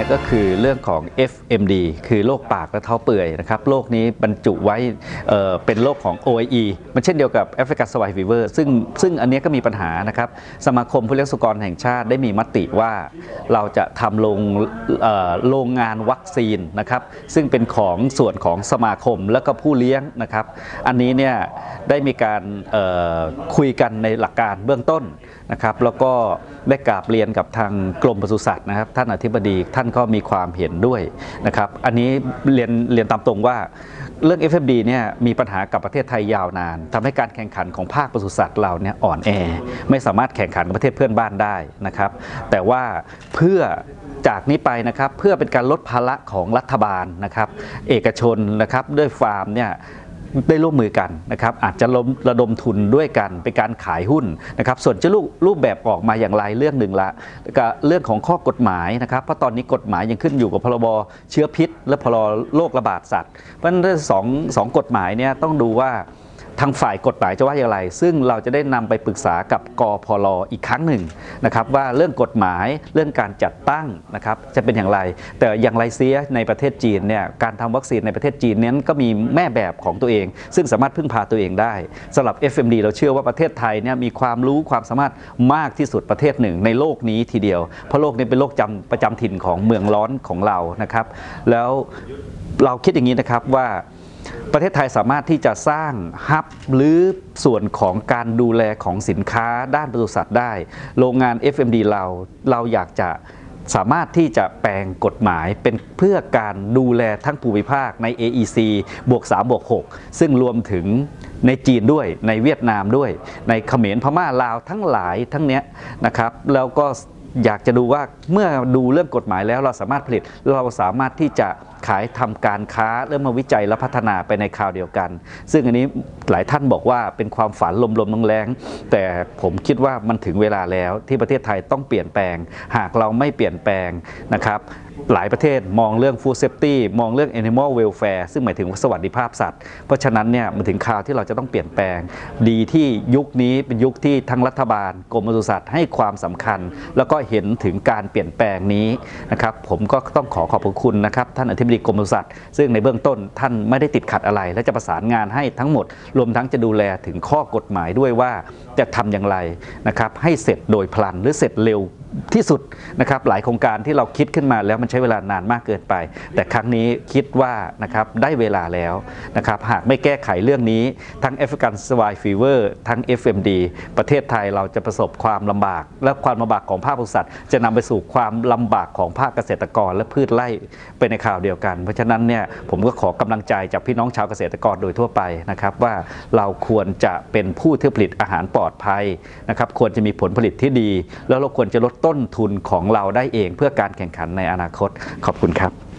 เนี่ยก็คือเรื่องของ FMD คือโรคปากและเท้าเปื่อยนะครับโรคนี้บรรจุไว้เป็นโรคของ OIE มันเช่นเดียวกับ African Swine Fever ซึ่งอันนี้ก็มีปัญหานะครับสมาคมผู้เลี้ยงสุกรแห่งชาติได้มีมติว่าเราจะทำโรงงานวัคซีนนะครับซึ่งเป็นของส่วนของสมาคมและก็ผู้เลี้ยงนะครับอันนี้เนี่ยได้มีการคุยกันในหลักการเบื้องต้นนะครับแล้วก็ได้กราบเรียนกับทางกรมปศุสัตว์นะครับท่านอธิบดีท่านก็มีความเห็นด้วยนะครับอันนี้เรียนตามตรงว่าเรื่อง FMD เนี่ยมีปัญหากับประเทศไทยยาวนานทำให้การแข่งขันของภาคปศุสัตว์เราเนี่ยอ่อนแอไม่สามารถแข่งขันกับประเทศเพื่อนบ้านได้นะครับแต่ว่าเพื่อจากนี้ไปนะครับเพื่อเป็นการลดภาระของรัฐบาลนะครับเอกชนนะครับด้วยฟาร์มเนี่ยได้ร่วมมือกันนะครับอาจจะระดมทุนด้วยกันเป็นการขายหุ้นนะครับส่วนจะรูปแบบออกมาอย่างไรเรื่องหนึ่งละก็เรื่องของข้อกฎหมายนะครับเพราะตอนนี้กฎหมายยังขึ้นอยู่กับพรบเชื้อพิษและพรบโรคระบาดสัตว์เพราะฉะนั้นสองกฎหมายเนี่ยต้องดูว่าทางฝ่ายกฎหมายจะว่าอย่างไรซึ่งเราจะได้นำไปปรึกษากับกพล.อีกครั้งหนึ่งนะครับว่าเรื่องกฎหมายเรื่องการจัดตั้งนะครับจะเป็นอย่างไรแต่อย่างไรเสียในประเทศจีนเนี่ยการทำวัคซีนในประเทศจีนนั้นก็มีแม่แบบของตัวเองซึ่งสามารถพึ่งพาตัวเองได้สำหรับ FMD เราเชื่อว่าประเทศไทยเนี่ยมีความรู้ความสามารถมากที่สุดประเทศหนึ่งในโลกนี้ทีเดียวเพราะโลกนี้เป็นโรคประจำถิ่นของเมืองร้อนของเรานะครับแล้วเราคิดอย่างนี้นะครับว่าประเทศไทยสามารถที่จะสร้างฮับหรือส่วนของการดูแลของสินค้าด้านปศุสัตว์ได้โรงงาน FMD เราอยากจะสามารถที่จะแปลงกฎหมายเป็นเพื่อการดูแลทั้งภูมิภาคใน AEC +3+6 ซึ่งรวมถึงในจีนด้วยในเวียดนามด้วยในเขมรพม่าลาวทั้งหลายทั้งเนี้ยนะครับแล้วก็อยากจะดูว่าเมื่อดูเรื่องกฎหมายแล้วเราสามารถผลิตเราสามารถที่จะขายทำการค้าเริ่มมาวิจัยและพัฒนาไปในคราวเดียวกันซึ่งอันนี้หลายท่านบอกว่าเป็นความฝันลมๆแรงๆแต่ผมคิดว่ามันถึงเวลาแล้วที่ประเทศไทยต้องเปลี่ยนแปลงหากเราไม่เปลี่ยนแปลงนะครับหลายประเทศมองเรื่อง Food Safety มองเรื่อง Animal Welfare ซึ่งหมายถึงสวัสดิภาพสัตว์เพราะฉะนั้นเนี่ยมันถึงคราวที่เราจะต้องเปลี่ยนแปลงดีที่ยุคนี้เป็นยุคที่ทั้งรัฐบาลกรมปศุสัตว์ให้ความสำคัญแล้วก็เห็นถึงการเปลี่ยนแปลงนี้นะครับผมก็ต้องขอบคุณนะครับท่านอธิบดีกรมปศุสัตว์ซึ่งในเบื้องต้นท่านไม่ได้ติดขัดอะไรและจะประสานงานให้ทั้งหมดรวมทั้งจะดูแลถึงข้อกฎหมายด้วยว่าจะทำอย่างไรนะครับให้เสร็จโดยพลันหรือเสร็จเร็วที่สุดนะครับหลายโครงการที่เราคิดขึ้นมาแล้วมันใช้เวลานานมากเกินไปแต่ครั้งนี้คิดว่านะครับได้เวลาแล้วนะครับหากไม่แก้ไขเรื่องนี้ทั้ง African Swine Fever ทั้ง FMD ประเทศไทยเราจะประสบความลำบากและความลำบากของภาคปศุสัตว์จะนำไปสู่ความลำบากของภาคเกษตรกรและพืชไร่ไปในข่าวเดียวกันเพราะฉะนั้นเนี่ยผมก็ขอกำลังใจจากพี่น้องชาวเกษตรกรโดยทั่วไปนะครับว่าเราควรจะเป็นผู้ที่ผลิตอาหารปลอดภัยนะครับควรจะมีผลผลิตที่ดีแล้วเราควรจะลดต้นทุนของเราได้เองเพื่อการแข่งขันในอนาคตขอบคุณครับ